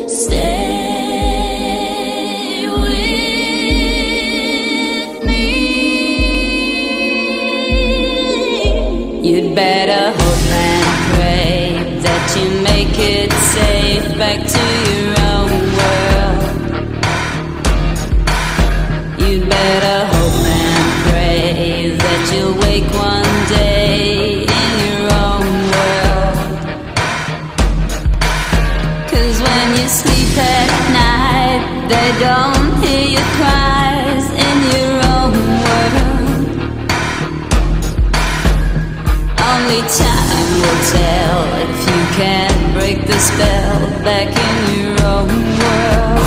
Stay with me. You'd better hope and pray that you make it safe back to your own world. You'd better hope and pray that you'll wake one day in your own world. 'Cause when you sleep at night, they don't hear your cries in your own world. Only time will tell if you can break the spell back in your own world.